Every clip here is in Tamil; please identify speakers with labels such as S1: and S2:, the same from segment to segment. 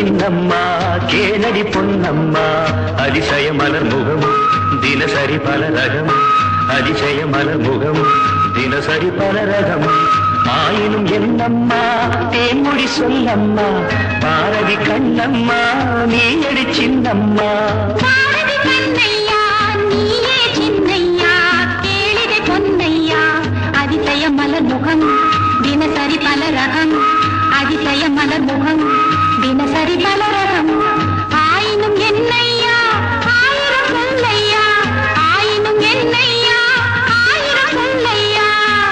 S1: என்னம்மா கேளடி பொன்னம்மா அதிசய மலர் முகம் தினசரி பல ரகம் அதிசய மலர் முகம் தினசரி பல ரகம் ஆயினும் என்னம்மா தேன்மொழி சொல்லம்மா பாரதி கண்ணம்மா நீயடி சின்னம்மா
S2: அதிசய மலர் முகம் தினசரி பல ரகம் அதிசய மலர் முகம் தினசரி பல ரகம் ஆயினும் என்னையா ஆயிரம் சொல்லையா ஆயினும் என்னையா ஆயிரம் சொல்லையா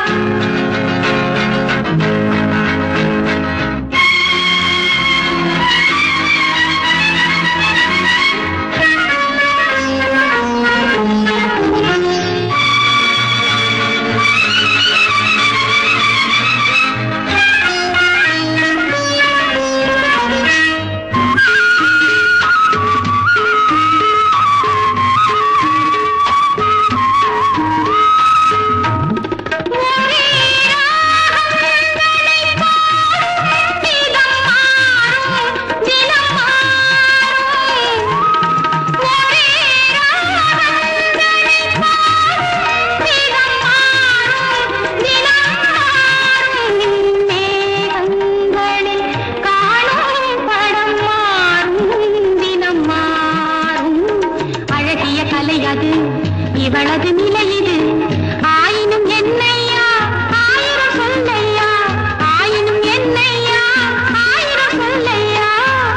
S2: இவளது நிலை இது ஆயினும் என்னையா ஆயிரம் சொல்லையா ஆயினும் என்னையா ஆயிரம் சொல்லையா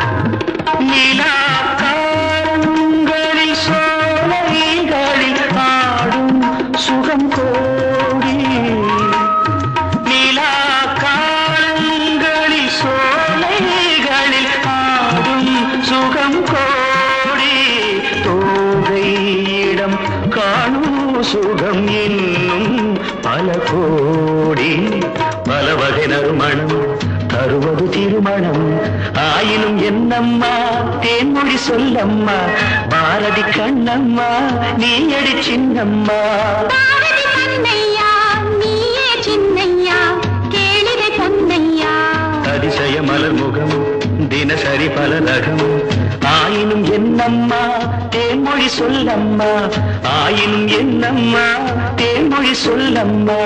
S1: நிலாக்காரங்களில் சோலைகளில் ஆடும் சுகம் கோடி நிலாக்காரங்களில் சோலைகளில் ஆடும் சுகம் கோடி தோகையிடம் காணும் சுகம் என்னும் பல கோடி பல வகை நறுமணம் தருவது திருமணம் ஆயினும் என்னம்மா தேன்மொழி சொல்லம்மா பாரதி கண்ணம்மா நீயடி சின்னம்மா
S2: பாரதி கண்ணையா நீயே சின்னையா கேளிரை பொன்னையா
S1: அதிசய மலர் முகம் தினசரி பல ரகம் ஆயினும் என்னம்மா தேன்மொழி சொல்லம்மா ஆயினும் என்னம்மா தேன்மொழி சொல்லம்மா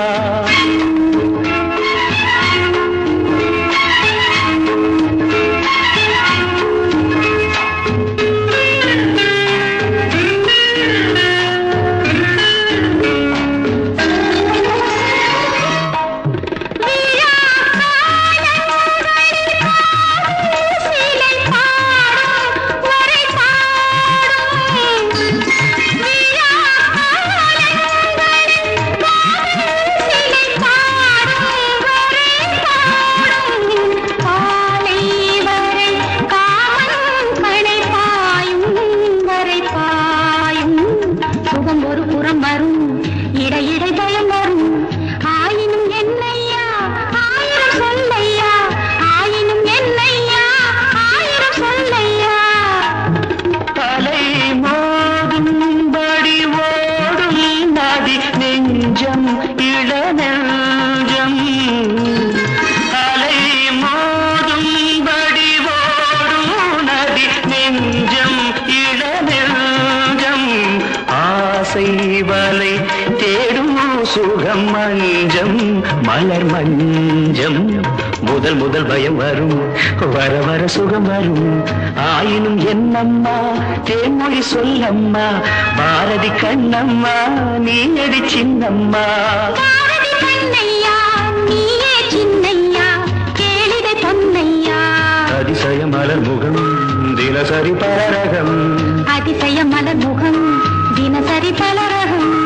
S1: வலை தேடும் சுகம் மஞ்சம் மலர் மஞ்சம் முதல் முதல் பயம் வரும் வர வர சுகம் வரும் ஆயினும் என்னம்மா தேன்மொழி சொல்லம்மா பாரதி கண்ணம்மா நீயடி சின்னம்மா
S2: பாரதி கண்ணையா நீயே சின்னையா கேளிரை பொன்னையா
S1: அதிசய மலர் முகம் தினசரி பல ரகம்
S2: அதிசய மலர் முகம் தினசரி பல ரகம்